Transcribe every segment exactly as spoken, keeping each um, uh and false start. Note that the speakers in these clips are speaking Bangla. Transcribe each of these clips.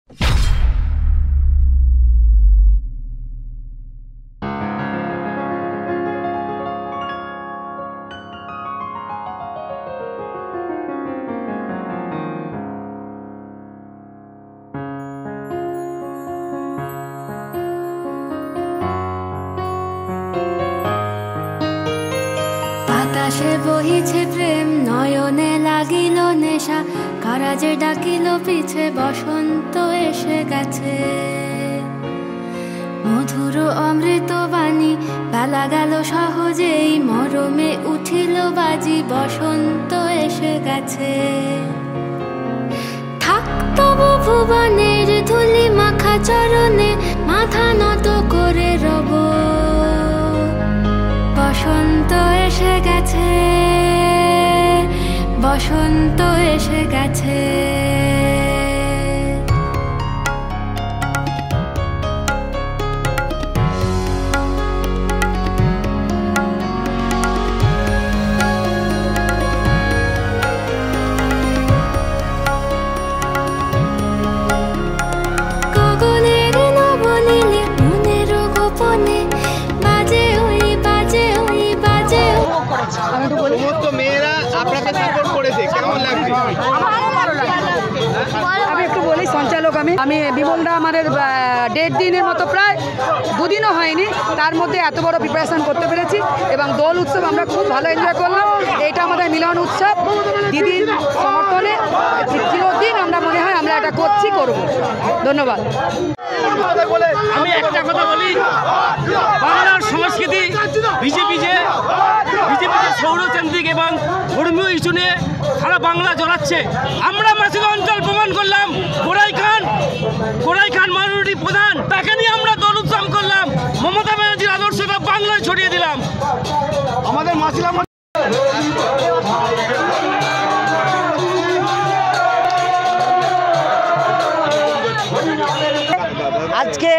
বাতাসে বহিছে প্রেম, নয়নে লাগিল নেশা, কারাজে ডাকিল পিছে, বসন্ত এসে গেছে। মধুর অমৃত বাণী, বেলা গেল সহজেই, মরমে উঠিল বাজি, বসন্ত এসে গেছে। থাক তবু ভুবনের ধুলি মাখা চরণে, মাথা নত করে রব। বসন্ত এসে গেছে, বসন্ত এসে গেছে। গগনের নবনীলে, মনের গোপনে, বাজে ওই বাজে ওই বাজে। সমস্ত মেয়েরা আপনাকে সাপোর্ট করেছে, কেমন লাগছে? আমি একটু বলি, সঞ্চালক আমি আমি বিমলদা আমাদের দেড় দিনের মতো, প্রায় দুদিনও হয়নি, তার মধ্যে এত বড় প্রিপারেশন করতে পেরেছি এবং দোল উৎসব আমরা খুব ভালো এনজয় করলাম। এটা আমাদের মিলন উৎসব, দিদির সমর্থনে চিরদিন আমরা মনে হয় আমরা এটা করছি, করব। ধন্যবাদ। আমি একটা কথা বলি, বাংলার সংস্কৃতি বিজেপি যে বিজেপি যে সৌরকেন্দ্রিক এবং ধর্মীয় ইস্যু নিয়ে সারা বাংলা জ্বলাচ্ছে, আমরা মাসিলা অঞ্চল প্রমাণ করলাম। গোড়াই খান গোড়াই খান মাইনরিটি প্রধান, তাকে নিয়ে আমরা দোল উৎসব করলাম। মমতা ব্যানার্জির আদর্শটা বাংলায় ছড়িয়ে দিলাম। আমাদের মাসিলা আজকে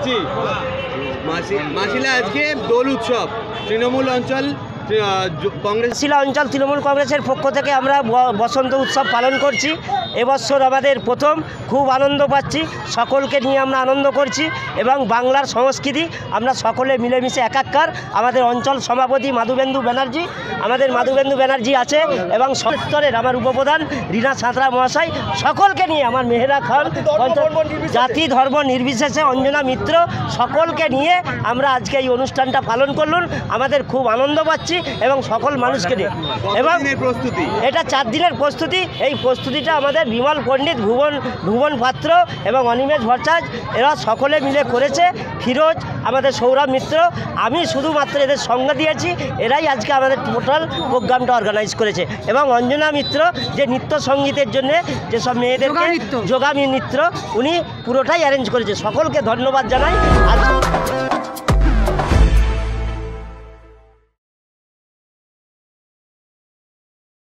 মাসিলা আজকে দোল উৎসব তৃণমূল অঞ্চল কংগ্রেস মাসিলা অঞ্চল তৃণমূল কংগ্রেসের পক্ষ থেকে আমরা বসন্ত উৎসব পালন করছি। এবছর আমাদের প্রথম, খুব আনন্দ পাচ্ছি, সকলকে নিয়ে আমরা আনন্দ করছি এবং বাংলার সংস্কৃতি আমরা সকলে মিলেমিশে একাকার। আমাদের অঞ্চল সভাপতি মাধবেন্দু ব্যানার্জি, আমাদের মাধবেন্দু ব্যানার্জি আছে এবং স্তরের আমার উপপ্রধান রীনা সাঁতরা মহাশয়, সকলকে নিয়ে আমার মেহেরা খান, জাতি ধর্ম নির্বিশেষে অঞ্জনা মিত্র, সকলকে নিয়ে আমরা আজকে এই অনুষ্ঠানটা পালন করলাম। আমাদের খুব আনন্দ পাচ্ছি এবং সকল মানুষকে নিয়ে। এবং প্রস্তুতি, এটা চার দিনের প্রস্তুতি। এই প্রস্তুতিটা আমাদের বিমল পণ্ডিত, ভুবন ভুবন পাত্র এবং অনিমেষ ভট্টাচার্য এরা সকলে মিলে করেছে। ফিরোজ, আমাদের সৌরভ মিত্র, আমি শুধুমাত্র এদের সঙ্গ দিয়েছি। এরাই আজকে আমাদের টোটাল প্রোগ্রামটা অর্গানাইজ করেছে। এবং অঞ্জনা মিত্র যে নৃত্য সঙ্গীতের জন্যে যেসব মেয়েদেরকে যোগা নৃত্য, উনি পুরোটাই অ্যারেঞ্জ করেছে। সকলকে ধন্যবাদ জানাই। আজ